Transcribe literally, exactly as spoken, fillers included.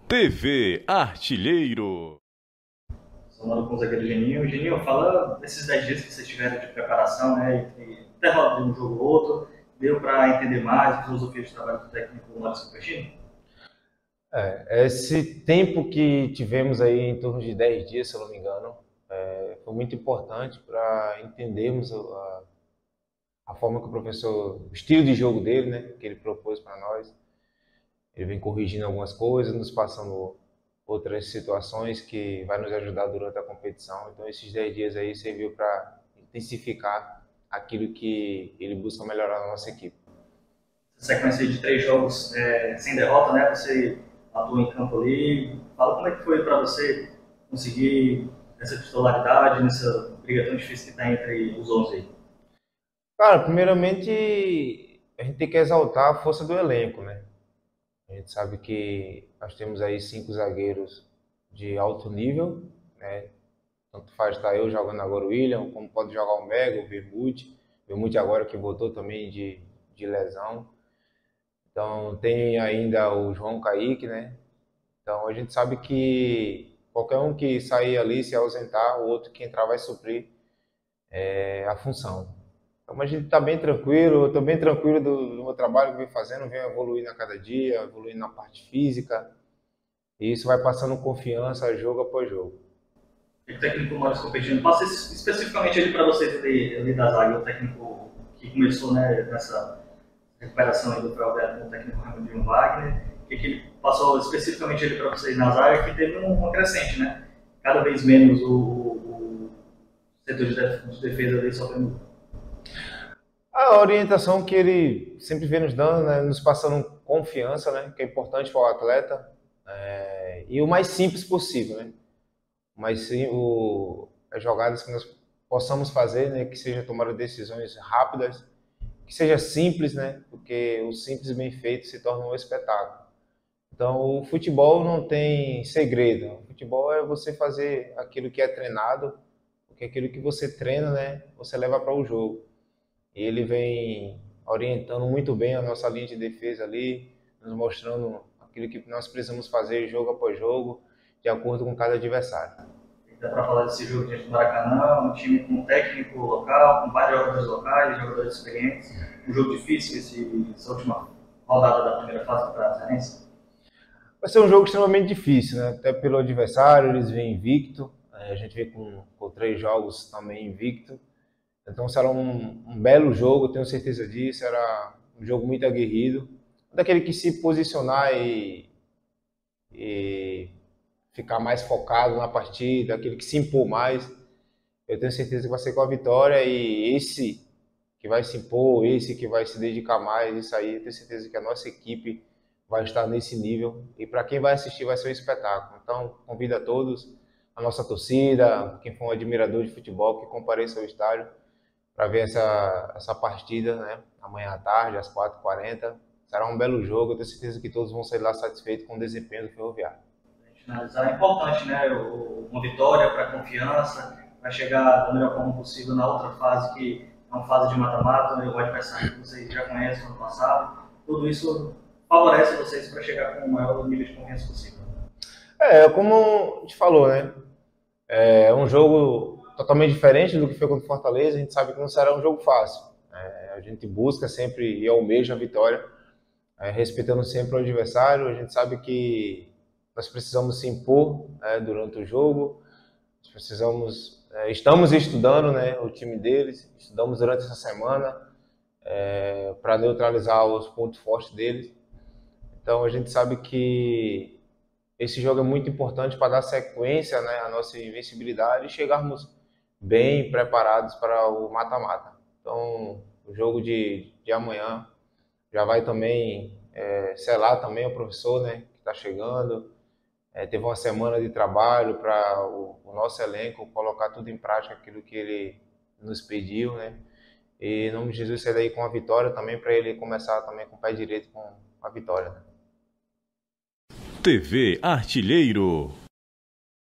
T V Artilheiro. Somando com o zagueiro Geninho. Geninho, fala desses dez dias que vocês tiveram de preparação, né? E intervalo de um jogo ou outro, deu para entender mais a filosofia de trabalho do técnico Maurício Coutinho? É, esse tempo que tivemos aí, em torno de dez dias, se eu não me engano, é, foi muito importante para entendermos a, a forma que o professor, o estilo de jogo dele, né, que ele propôs para nós. Ele vem corrigindo algumas coisas, nos passando outras situações que vai nos ajudar durante a competição. Então, esses dez dias aí serviu para intensificar aquilo que ele busca melhorar na nossa equipe. Sequência de três jogos é, sem derrota, né? Você atuou em campo ali. Fala como é que foi para você conseguir essa titularidade nessa briga tão difícil que está entre os onze aí. Cara, primeiramente, a gente tem que exaltar a força do elenco, né? A gente sabe que nós temos aí cinco zagueiros de alto nível, né? Tanto faz estar eu jogando agora o William, como pode jogar o Mega, o Vermute. O Vermute agora que voltou também de, de lesão. Então tem ainda o João Kaique, né? Então a gente sabe que qualquer um que sair ali, se ausentar, o outro que entrar vai suprir é, a função. Então a gente está bem tranquilo, eu estou bem tranquilo do, do meu trabalho que venho fazendo, venho evoluindo a cada dia, evoluindo na parte física, e isso vai passando confiança jogo após jogo. O técnico Maurício Coutinho, passa especificamente ali para você ali, ali da zaga, o técnico que começou, né, nessa recuperação aí do Felber com o técnico Ramiro Wagner, o que, que ele passou especificamente ali para vocês na zaga, que teve um, uma crescente, né? Cada vez menos o, o setor de defesa ali sofrendo. A orientação que ele sempre vem nos dando, né, nos passando confiança, né, que é importante para o atleta, é, e o mais simples possível, né? Mas sim, o, as jogadas que nós possamos fazer, né, que seja tomar decisões rápidas, que seja simples, né, porque o simples bem feito se torna um espetáculo. Então, o futebol não tem segredo. O futebol é você fazer aquilo que é treinado, porque aquilo que você treina, né, você leva para o jogo. E ele vem orientando muito bem a nossa linha de defesa ali, nos mostrando aquilo que nós precisamos fazer jogo após jogo, de acordo com cada adversário. Dá para falar desse jogo diante do Maracanã, um time com técnico local, com vários jogadores locais, jogadores experientes, um jogo difícil esse, essa última rodada da primeira fase para a Cearense. Vai ser um jogo extremamente difícil, né? Até pelo adversário, eles vêm invicto, a gente vem com, com três jogos também invicto. Então será um, um belo jogo, tenho certeza disso, será um jogo muito aguerrido. Daquele que se posicionar e, e ficar mais focado na partida, aquele que se impor mais, eu tenho certeza que vai ser com a vitória, e esse que vai se impor, esse que vai se dedicar mais, isso aí, eu tenho certeza que a nossa equipe vai estar nesse nível, e para quem vai assistir vai ser um espetáculo. Então, convido a todos, a nossa torcida, quem for um admirador de futebol, que compareça ao estádio para ver essa, essa partida, né? Amanhã à tarde, às quatro e quarenta. Será um belo jogo, eu tenho certeza que todos vão sair lá satisfeitos com o desempenho do Ferroviário. É importante, né? Uma vitória para a confiança, para chegar da melhor forma possível na outra fase, que é uma fase de mata-mata, né? O adversário que vocês já conhecem no passado. Tudo isso favorece vocês para chegar com o maior nível de confiança possível. É, como a gente falou, né? É um jogo totalmente diferente do que foi contra o Fortaleza. A gente sabe que não será um jogo fácil. É, a gente busca sempre e almeja a vitória, é, respeitando sempre o adversário. A gente sabe que nós precisamos se impor, né, durante o jogo. Nós precisamos, é, estamos estudando, né, o time deles. Estudamos durante essa semana é, para neutralizar os pontos fortes deles. Então a gente sabe que esse jogo é muito importante para dar sequência, né, à nossa invencibilidade e chegarmos bem preparados para o mata-mata. Então, o jogo de, de amanhã já vai também é, selar também o professor, né, que está chegando. É, teve uma semana de trabalho para o, o nosso elenco colocar tudo em prática, aquilo que ele nos pediu, né? E em nome de Jesus, sair daí com a vitória também, para ele começar também com o pé direito com a vitória, né? T V Artilheiro.